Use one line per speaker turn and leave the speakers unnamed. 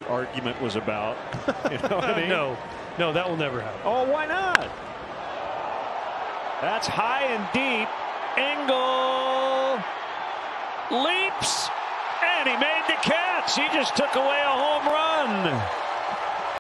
argument was about. You know what I mean?
No, that will never happen.
Oh, why not? That's high and deep. Engel leaps, and he made the catch. He just took away a home run.